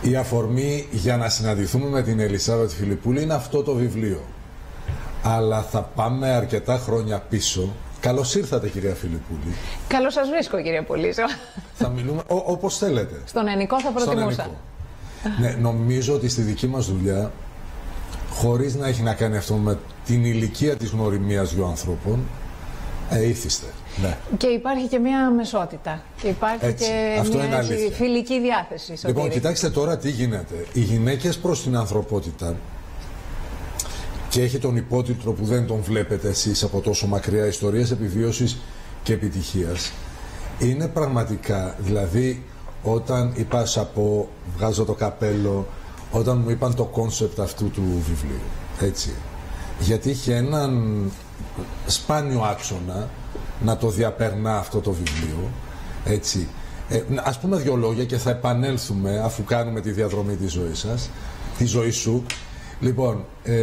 Η αφορμή για να συναντηθούμε με την Ελισάβετ Φιλιππούλη είναι αυτό το βιβλίο. Αλλά θα πάμε αρκετά χρόνια πίσω. Καλώς ήρθατε, κυρία Φιλιππούλη. Καλώς σας βρίσκω, κύριε Πολύζο. Θα μιλούμε όπως θέλετε. Στον ελληνικό θα προτιμούσα. Ναι, νομίζω ότι στη δική μας δουλειά, χωρίς να έχει να κάνει αυτό με την ηλικία της γνωριμίας δύο ανθρώπων, ήθιστε. Ναι. Και υπάρχει και μια μεσότητα. Και υπάρχει έτσι, και αυτό μια φιλική διάθεση. Λοιπόν, κοιτάξτε τώρα τι γίνεται. Οι γυναίκες προς την ανθρωπότητα, και έχει τον υπότιτλο που δεν τον βλέπετε εσείς από τόσο μακριά, ιστορίες επιβίωσης και επιτυχίας, είναι πραγματικά, δηλαδή όταν είπα από βγάζω το καπέλο, όταν μου είπαν το κόνσεπτ αυτού του βιβλίου, έτσι, γιατί είχε έναν σπάνιο άξονα να το διαπερνά αυτό το βιβλίο, έτσι. Ας πούμε δύο λόγια και θα επανέλθουμε αφού κάνουμε τη διαδρομή της ζωής σας, τη ζωή σου. Λοιπόν,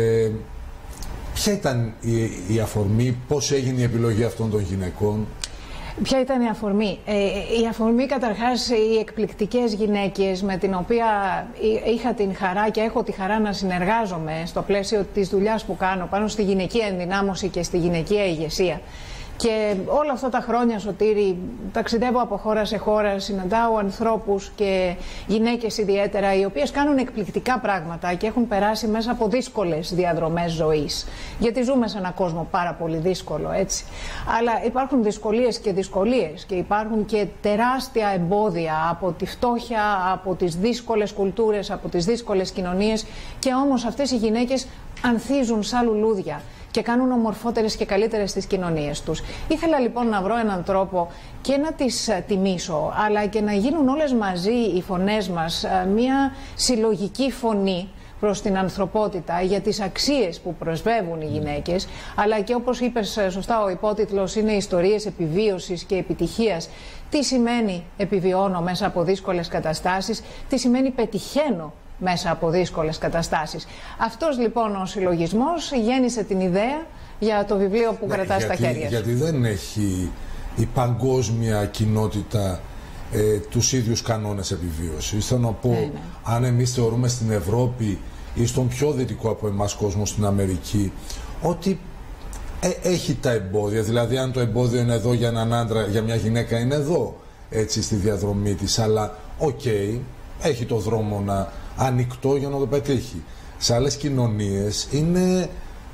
ποια ήταν η αφορμή, πώς έγινε η επιλογή αυτών των γυναικών? Ποια ήταν η αφορμή? Η αφορμή καταρχάς οι εκπληκτικές γυναίκες με την οποία είχα την χαρά και έχω τη χαρά να συνεργάζομαι στο πλαίσιο της δουλειάς που κάνω πάνω στη γυναικεία ενδυνάμωση και στη γυναικεία ηγεσία. Και όλα αυτά τα χρόνια, Σωτήρη, ταξιδεύω από χώρα σε χώρα, συναντάω ανθρώπους και γυναίκες ιδιαίτερα, οι οποίες κάνουν εκπληκτικά πράγματα και έχουν περάσει μέσα από δύσκολες διαδρομές ζωής. Γιατί ζούμε σε έναν κόσμο πάρα πολύ δύσκολο, έτσι. Αλλά υπάρχουν δυσκολίες και υπάρχουν και τεράστια εμπόδια από τη φτώχεια, από τις δύσκολες κουλτούρες, από τις δύσκολες κοινωνίες. Και όμως αυτές οι γυναίκες ανθίζουν σαν λουλούδια και κάνουν ομορφότερες και καλύτερες τις κοινωνίες τους. Ήθελα λοιπόν να βρω έναν τρόπο και να τις τιμήσω, αλλά και να γίνουν όλες μαζί οι φωνές μας μια συλλογική φωνή προς την ανθρωπότητα για τις αξίες που προσβεύουν οι γυναίκες, αλλά και όπως είπες σωστά ο υπότιτλος είναι ιστορίες επιβίωσης και επιτυχίας. Τι σημαίνει επιβιώνω μέσα από δύσκολες καταστάσεις, τι σημαίνει πετυχαίνω μέσα από δύσκολες καταστάσεις. Αυτός λοιπόν ο συλλογισμός γέννησε την ιδέα για το βιβλίο που κρατάς στα χέρια σου. Γιατί δεν έχει η παγκόσμια κοινότητα τους ίδιους κανόνες επιβίωσης. Θέλω να πω, αν εμείς θεωρούμε στην Ευρώπη ή στον πιο δυτικό από εμάς κόσμο, στην Αμερική, ότι έχει τα εμπόδια. Δηλαδή αν το εμπόδιο είναι εδώ για έναν άντρα, για μια γυναίκα είναι εδώ, έτσι, στη διαδρομή της, αλλά έχει το δρόμο ανοιχτό για να το πετύχει. Σε άλλες κοινωνίες είναι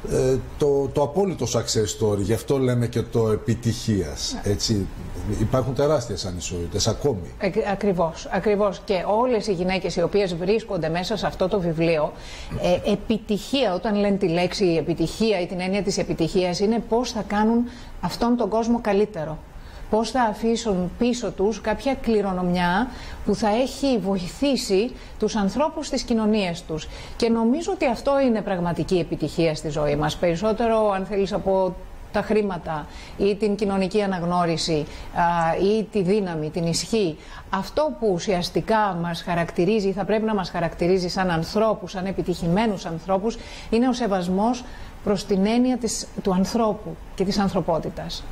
το απόλυτο success story, γι' αυτό λέμε και το επιτυχίας. Έτσι, υπάρχουν τεράστιες ανισότητες ακόμη. Ακριβώς. Και όλες οι γυναίκες οι οποίες βρίσκονται μέσα σε αυτό το βιβλίο, επιτυχία, όταν λένε τη λέξη επιτυχία ή την έννοια της επιτυχίας, είναι πώς θα κάνουν αυτόν τον κόσμο καλύτερο. Πώς θα αφήσουν πίσω τους κάποια κληρονομιά που θα έχει βοηθήσει τους ανθρώπους στις κοινωνίες τους. Και νομίζω ότι αυτό είναι πραγματική επιτυχία στη ζωή μας. Περισσότερο, αν θέλεις, από τα χρήματα ή την κοινωνική αναγνώριση ή τη δύναμη, την ισχύ. Αυτό που ουσιαστικά μας χαρακτηρίζει, θα πρέπει να μας χαρακτηρίζει σαν ανθρώπους, σαν επιτυχημένους ανθρώπους, είναι ο σεβασμός προς την έννοια του ανθρώπου και της ανθρωπότητας.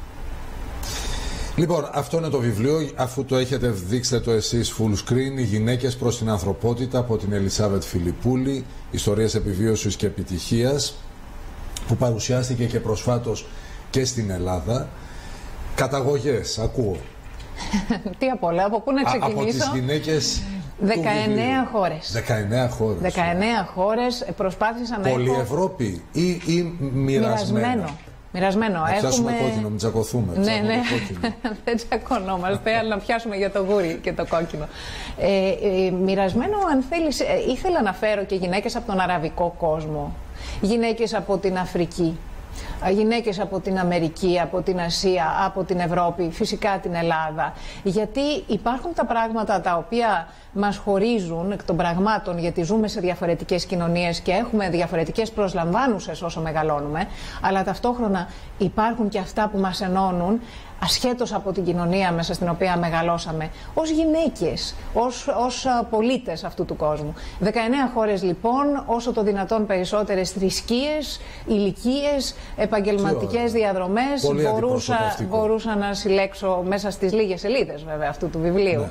Λοιπόν, αυτό είναι το βιβλίο, αφού το έχετε δείξτε το εσείς full screen, οι γυναίκες προς την ανθρωπότητα, από την Ελισάβετ Φιλιππούλη, ιστορίες επιβίωσης και επιτυχίας, που παρουσιάστηκε και προσφάτως και στην Ελλάδα. Καταγωγές, ακούω. Τι απ' όλα, από πού να ξεκινήσω? Από τις γυναίκες 19 χώρες. 19 χώρες. 19 χώρες προσπάθησαν να Πολυ Ευρώπη ή μοιρασμένο. Μοιρασμένο. Να πιάσουμε κόκκινο, μην τσακωθούμε. Ναι. Δεν τσακωνόμαστε, αλλά να πιάσουμε για το γούρι και το κόκκινο. Μοιρασμένο, αν θέλεις, ήθελα να φέρω και γυναίκες από τον αραβικό κόσμο, γυναίκες από την Αφρική, γυναίκες από την Αμερική, από την Ασία, από την Ευρώπη, φυσικά την Ελλάδα. Γιατί υπάρχουν τα πράγματα τα οποία μας χωρίζουν εκ των πραγμάτων, γιατί ζούμε σε διαφορετικές κοινωνίες και έχουμε διαφορετικές προσλαμβάνουσες όσο μεγαλώνουμε, αλλά ταυτόχρονα υπάρχουν και αυτά που μας ενώνουν ασχέτως από την κοινωνία μέσα στην οποία μεγαλώσαμε, ως γυναίκες, ως πολίτες αυτού του κόσμου. 19 χώρες λοιπόν, όσο το δυνατόν περισσότερες θρησκείες, ηλικίες, επαγγελματικές διαδρομές, μπορούσα να συλλέξω μέσα στις λίγες σελίδες βέβαια αυτού του βιβλίου. Ναι.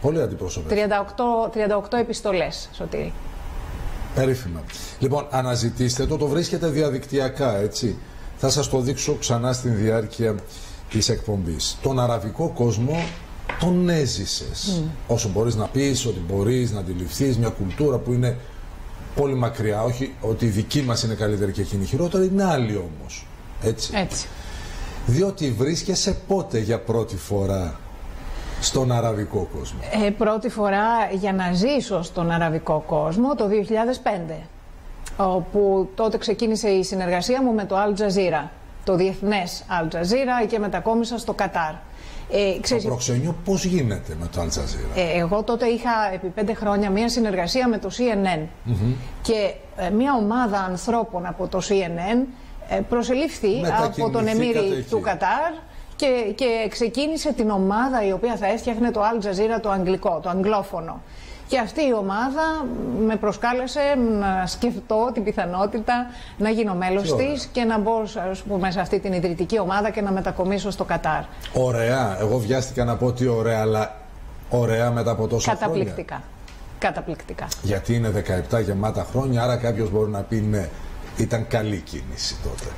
Πολύ αντιπροσωπευτικό. 38 επιστολές, Σωτήρη. Περίφημα. Λοιπόν, αναζητήστε το βρίσκετε διαδικτυακά, έτσι. Θα σας το δείξω ξανά στην διάρκεια της εκπομπής. Τον αραβικό κόσμο τον έζησες. Όσο μπορείς να πεις ότι μπορείς να αντιληφθείς μια κουλτούρα που είναι πολύ μακριά. Όχι ότι η δική μας είναι καλύτερη και εκείνη χειρότερη, είναι άλλη όμως. Έτσι. Διότι βρίσκεσαι πότε για πρώτη φορά στον αραβικό κόσμο? Πρώτη φορά για να ζήσω στον αραβικό κόσμο το 2005, όπου τότε ξεκίνησε η συνεργασία μου με το Al Jazeera, το διεθνές Al Jazeera, και μετακόμισα στο Κατάρ. Το προξενιό πώς γίνεται με το Al Jazeera? Εγώ τότε είχα επί 5 χρόνια μία συνεργασία με το CNN και μία ομάδα ανθρώπων από το CNN προσελήφθη από τον Εμμύρη του Κατάρ και ξεκίνησε την ομάδα η οποία θα έφτιαχνε το Al Jazeera το αγγλικό, το αγγλόφωνο. Και αυτή η ομάδα με προσκάλεσε να σκεφτώ την πιθανότητα να γίνω μέλος της και να μπω, ας πούμε, σε αυτή την ιδρυτική ομάδα και να μετακομίσω στο Κατάρ. Ωραία. Εγώ βιάστηκα να πω ότι ωραία, αλλά ωραία μετά από τόσα Καταπληκτικά. χρόνια. Καταπληκτικά. Γιατί είναι 17 γεμάτα χρόνια, άρα κάποιος μπορεί να πει ναι, ήταν καλή κίνηση τότε.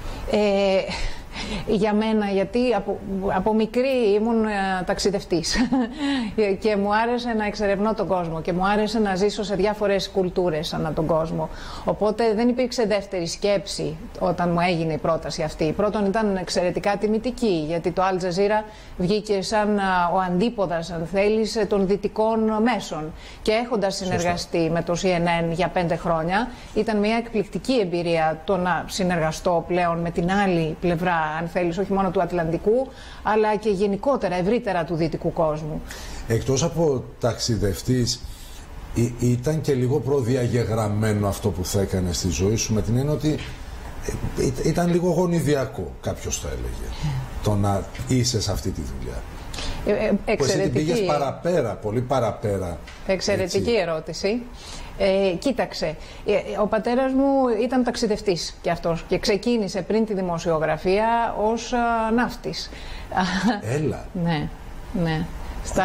Για μένα, γιατί από μικρή ήμουν ταξιδευτής και μου άρεσε να εξερευνώ τον κόσμο και μου άρεσε να ζήσω σε διάφορες κουλτούρες ανά τον κόσμο. Οπότε δεν υπήρξε δεύτερη σκέψη όταν μου έγινε η πρόταση αυτή. Πρώτον, ήταν εξαιρετικά τιμητική, γιατί το Al Jazeera βγήκε σαν ο αντίποδας, αν θέλεις, των δυτικών μέσων. Και έχοντας συνεργαστεί με το CNN για 5 χρόνια, ήταν μια εκπληκτική εμπειρία το να συνεργαστώ πλέον με την άλλη πλευρά, αν θέλεις, όχι μόνο του Ατλαντικού, αλλά και γενικότερα, ευρύτερα του δυτικού κόσμου. Εκτός από ταξιδευτής, ήταν και λίγο προδιαγεγραμμένο αυτό που θα έκανε στη ζωή σου, με την έννοια ότι ήταν λίγο γονιδιακό, κάποιος θα έλεγε, το να είσαι σε αυτή τη δουλειά. Εσύ την πήγες παραπέρα, πολύ παραπέρα. Εξαιρετική ερώτηση. Κοίταξε, ο πατέρας μου ήταν ταξιδευτής και αυτός και ξεκίνησε πριν τη δημοσιογραφία ως ναύτης. Έλα. Ναι. Στα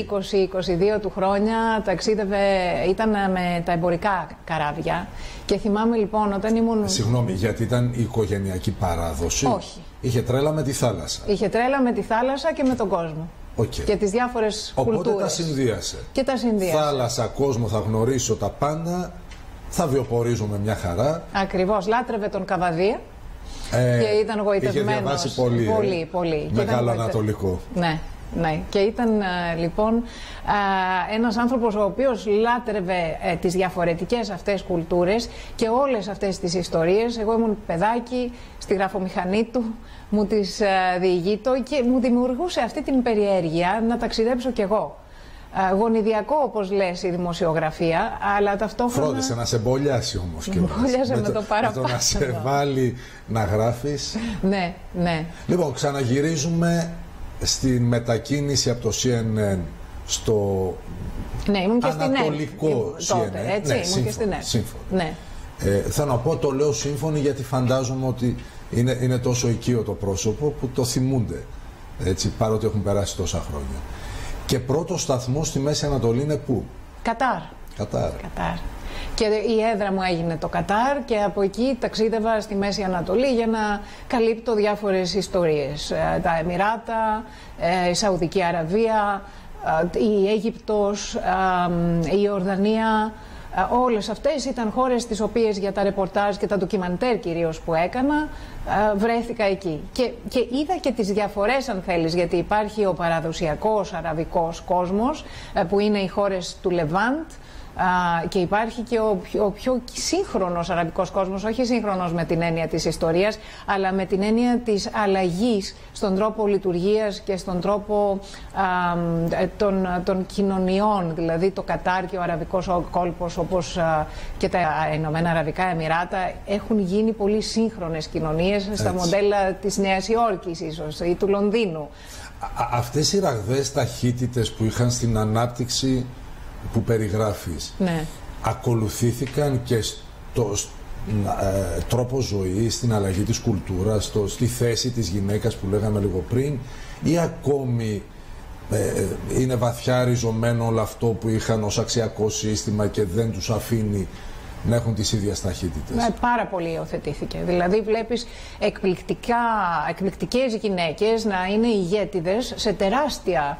20-22 του χρόνια ταξίδευε, ήταν με τα εμπορικά καράβια και θυμάμαι λοιπόν όταν ήμουν... Συγγνώμη, γιατί ήταν η οικογενειακή παράδοση? Όχι. Είχε τρέλα με τη θάλασσα? Είχε τρέλα με τη θάλασσα και με τον κόσμο. Και τις διάφορες κουλτούρες. Οπότε τα συνδύασε. Και τα συνδύασε. Θάλασσα, κόσμο, θα γνωρίσω τα πάντα, θα βιοπορίζομαι μια χαρά. Ακριβώς. Λάτρευε τον Καβαδία και ήταν γοητευμένος. Είχε διαβάσει πολύ. Μεγάλο ανατολικό. Ναι. Και ήταν λοιπόν ένας άνθρωπος ο οποίος λάτρευε τις διαφορετικές αυτές κουλτούρες και όλες αυτές τις ιστορίες. Εγώ ήμουν παιδάκι, στη γραφομηχανή του, μου τις διηγείτο και μου δημιουργούσε αυτή την περιέργεια να ταξιδέψω κι εγώ. Γονιδιακό, όπως λες, η δημοσιογραφία, αλλά ταυτόχρονα... Φρόντισε να σε μπολιάσει όμως και μπολιάσε με το παραπάνω. Να σε βάλει να γράφεις. Ναι. Λοιπόν, ξαναγυρίζουμε στην μετακίνηση από το CNN στο ανατολικό CNN. Έτσι, ήμουν και στην ΕΡΤ. Σύμφωνο. Θα να πω, το λέω σύμφωνοι γιατί φαντάζομαι ότι είναι τόσο οικείο το πρόσωπο που το θυμούνται, έτσι, παρότι έχουν περάσει τόσα χρόνια. Και πρώτος σταθμός στη Μέση Ανατολή είναι πού? Κατάρ. Και η έδρα μου έγινε το Κατάρ και από εκεί ταξίδευα στη Μέση Ανατολή για να καλύπτω διάφορες ιστορίες. Τα Εμιράτα, η Σαουδική Αραβία, η Αίγυπτος, η Ιορδανία. Όλες αυτές ήταν χώρες τις οποίες για τα ρεπορτάζ και τα ντοκιμαντέρ κυρίως που έκανα βρέθηκα εκεί. Και είδα και τις διαφορές, αν θέλεις, γιατί υπάρχει ο παραδοσιακός αραβικός κόσμος που είναι οι χώρες του Λεβάντ, και υπάρχει και ο πιο σύγχρονος αραβικός κόσμος, όχι σύγχρονος με την έννοια της ιστορίας, αλλά με την έννοια της αλλαγής στον τρόπο λειτουργίας και στον τρόπο των κοινωνιών. Δηλαδή το Κατάρ και ο αραβικός κόλπος, όπως και τα Ηνωμένα Αραβικά Εμιράτα, έχουν γίνει πολύ σύγχρονες κοινωνίες στα μοντέλα της Νέας Υόρκης ίσως ή του Λονδίνου. Αυτές οι ραγδαίες ταχύτητες που είχαν στην ανάπτυξη που περιγράφεις, ακολουθήθηκαν και στο τρόπο ζωής, στην αλλαγή της κουλτούρας, στη θέση της γυναίκας που λέγαμε λίγο πριν, ή ακόμη είναι βαθιά ριζωμένο όλο αυτό που είχαν ως αξιακό σύστημα και δεν τους αφήνει να έχουν τις ίδιες ταχύτητες. Πάρα πολύ υιοθετήθηκε. Δηλαδή βλέπεις εκπληκτικές γυναίκες να είναι ηγέτιδες σε τεράστια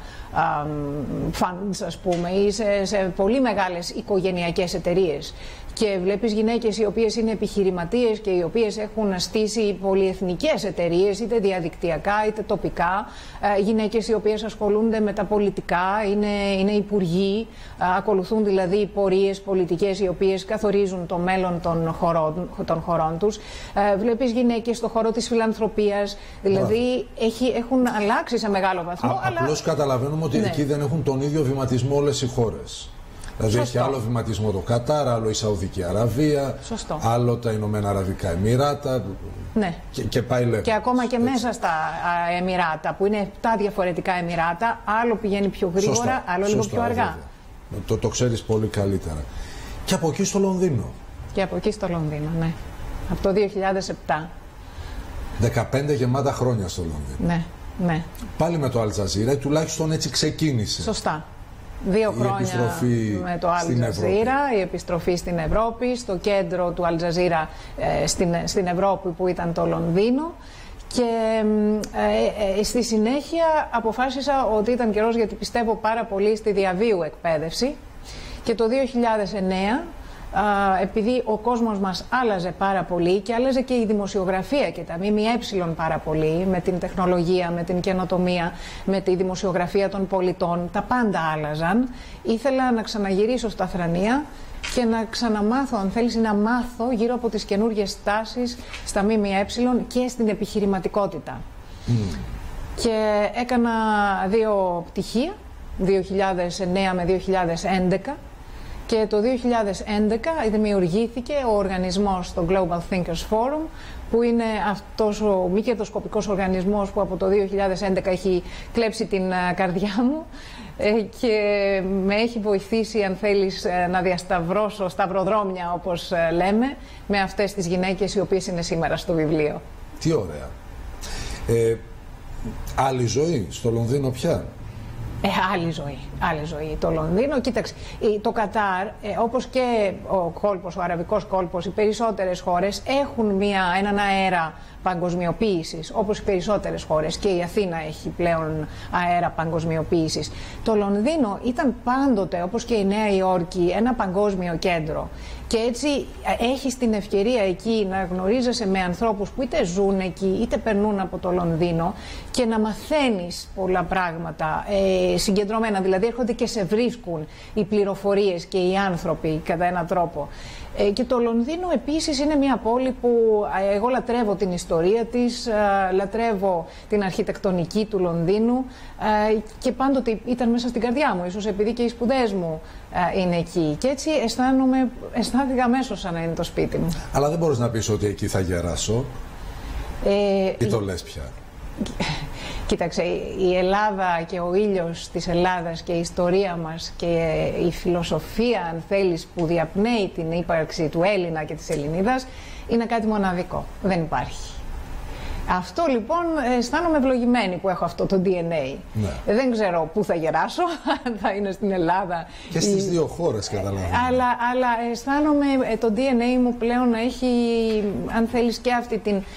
funds, ας πούμε, ή σε πολύ μεγάλες οικογενειακές εταιρείες. Και βλέπεις γυναίκες οι οποίες είναι επιχειρηματίες και οι οποίες έχουν στήσει πολυεθνικές εταιρείες, είτε διαδικτυακά είτε τοπικά. Γυναίκες οι οποίες ασχολούνται με τα πολιτικά, είναι υπουργοί, ακολουθούν δηλαδή πορείες πολιτικές οι οποίες καθορίζουν το μέλλον των χωρών τους. Βλέπεις γυναίκες στον χώρο της φιλανθρωπίας, δηλαδή έχουν αλλάξει σε μεγάλο βαθμό. Απλώς καταλαβαίνουμε ότι εκεί δεν έχουν τον ίδιο βηματισμό όλες οι χώρες. Δηλαδή έχει άλλο βηματισμό το Κατάρ, άλλο η Σαουδική Αραβία, άλλο τα Ηνωμένα Αραβικά Εμιράτα. Ναι. Και πάει λέγοντας. Και ακόμα και μέσα στα Εμιράτα, που είναι 7 διαφορετικά Εμιράτα, άλλο πηγαίνει πιο γρήγορα, άλλο λίγο πιο αργά. Το ξέρεις πολύ καλύτερα. Και από εκεί στο Λονδίνο. Και από εκεί στο Λονδίνο, ναι. Από το 2007. 15 γεμάτα χρόνια στο Λονδίνο. Ναι. Πάλι με το Al Jazeera, τουλάχιστον έτσι ξεκίνησε. Σωστά. 2 χρόνια με το Al Jazeera, η επιστροφή στην Ευρώπη, στο κέντρο του Al Jazeera στην Ευρώπη που ήταν το Λονδίνο. Και στη συνέχεια αποφάσισα ότι ήταν καιρός, γιατί πιστεύω πάρα πολύ στη διαβίου εκπαίδευση, και το 2009, επειδή ο κόσμος μας άλλαζε πάρα πολύ και άλλαζε και η δημοσιογραφία και τα ΜΜΕ πάρα πολύ, με την τεχνολογία, με την καινοτομία, με τη δημοσιογραφία των πολιτών, τα πάντα άλλαζαν, ήθελα να ξαναγυρίσω στα Θρανία και να ξαναμάθω, αν θέλεις, να μάθω γύρω από τις καινούργιες τάσεις στα ΜΜΕ και στην επιχειρηματικότητα. Και έκανα 2 πτυχία, 2009 με 2011, και το 2011 δημιουργήθηκε ο οργανισμός, το Global Thinkers Forum, που είναι αυτός ο μη κερδοσκοπικός οργανισμός που από το 2011 έχει κλέψει την καρδιά μου και με έχει βοηθήσει, αν θέλεις, να διασταυρώσω σταυροδρόμια, όπως λέμε, με αυτές τις γυναίκες οι οποίες είναι σήμερα στο βιβλίο. Τι ωραία. Άλλη ζωή στο Λονδίνο πια. Άλλη ζωή. Το Λονδίνο, κοίταξε, το Κατάρ, όπως και ο κόλπος, ο αραβικός κόλπος, οι περισσότερες χώρες έχουν έναν αέρα παγκοσμιοποίησης, όπως οι περισσότερες χώρες, και η Αθήνα έχει πλέον αέρα παγκοσμιοποίησης. Το Λονδίνο ήταν πάντοτε, όπως και η Νέα Υόρκη, ένα παγκόσμιο κέντρο. Και έτσι έχεις την ευκαιρία εκεί να γνωρίζεσαι με ανθρώπους που είτε ζουν εκεί είτε περνούν από το Λονδίνο και να μαθαίνεις πολλά πράγματα συγκεντρωμένα. Δηλαδή έρχονται και σε βρίσκουν οι πληροφορίες και οι άνθρωποι κατά έναν τρόπο. Και το Λονδίνο επίσης είναι μια πόλη που εγώ λατρεύω την ιστορία της, λατρεύω την αρχιτεκτονική του Λονδίνου και πάντοτε ήταν μέσα στην καρδιά μου, ίσως επειδή και οι σπουδές μου είναι εκεί. Και έτσι αισθάνθηκα αμέσως σαν να είναι το σπίτι μου. Αλλά δεν μπορείς να πεις ότι εκεί θα γεράσω ή το λες πια? Κοίταξε, η Ελλάδα και ο ήλιος της Ελλάδας και η ιστορία μας και η φιλοσοφία, αν θέλεις, που διαπνέει την ύπαρξη του Έλληνα και της Ελληνίδας είναι κάτι μοναδικό. Δεν υπάρχει. Αυτό λοιπόν, αισθάνομαι ευλογημένη που έχω αυτό το DNA. Ναι. Δεν ξέρω πού θα γεράσω, αν θα είναι στην Ελλάδα. Και στις δύο χώρες, καταλαβαίνω. Αλλά αισθάνομαι το DNA μου πλέον να έχει, αν θέλεις, και αυτή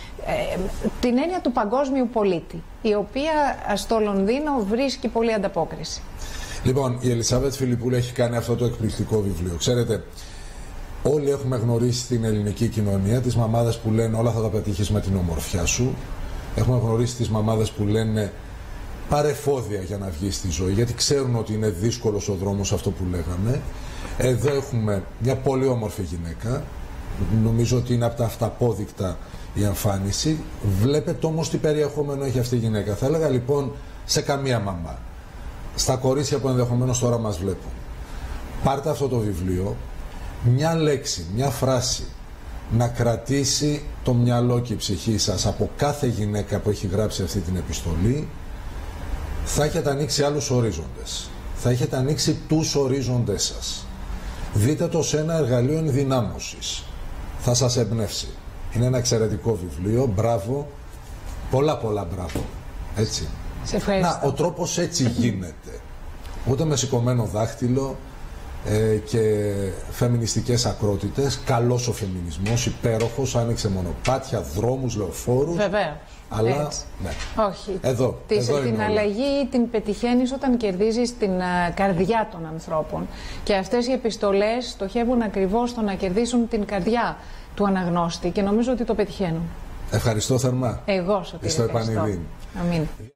την έννοια του παγκόσμιου πολίτη, η οποία στο Λονδίνο βρίσκει πολύ ανταπόκριση. Λοιπόν, η Ελισάβετ Φιλιππούλη έχει κάνει αυτό το εκπληκτικό βιβλίο. Ξέρετε, όλοι έχουμε γνωρίσει στην ελληνική κοινωνία τις μαμάδες που λένε όλα θα τα πετύχεις με την ομορφιά σου. Έχουμε γνωρίσει τις μαμάδες που λένε πάρε εφόδια για να βγεις στη ζωή, γιατί ξέρουν ότι είναι δύσκολος ο δρόμος, αυτό που λέγαμε. Εδώ έχουμε μια πολύ όμορφη γυναίκα. Νομίζω ότι είναι από τα αυταπόδεικτα η εμφάνιση. Βλέπετε όμως τι περιεχόμενο έχει αυτή η γυναίκα. Θα έλεγα λοιπόν σε καμία μαμά, στα κορίτσια που ενδεχομένως τώρα μας βλέπουν, πάρτε αυτό το βιβλίο, μια λέξη, μια φράση να κρατήσει το μυαλό και η ψυχή σας από κάθε γυναίκα που έχει γράψει αυτή την επιστολή, θα έχετε ανοίξει άλλους ορίζοντες. Θα έχετε ανοίξει τους ορίζοντες σας. Δείτε το σε ένα εργαλείο ενδυνάμωσης. Θα σας εμπνεύσει. Είναι ένα εξαιρετικό βιβλίο. Μπράβο. Πολλά μπράβο. Έτσι. Σε ευχαριστώ. Να, ο τρόπος έτσι γίνεται. Ούτε με σηκωμένο δάχτυλο και φεμινιστικές ακρότητες. Καλός ο φεμινισμός, υπέροχος, άνοιξε μονοπάτια, δρόμους, λεωφόρους. Βεβαίως. Αλλά, ναι. Όχι. Εδώ Την αλλαγή την πετυχαίνεις όταν κερδίζεις την καρδιά των ανθρώπων. Και αυτές οι επιστολές στοχεύουν ακριβώς στο να κερδίσουν την καρδιά του αναγνώστη και νομίζω ότι το πετυχαίνουν. Ευχαριστώ θερμά. Εγώ σου ευχαριστώ. Αμήν.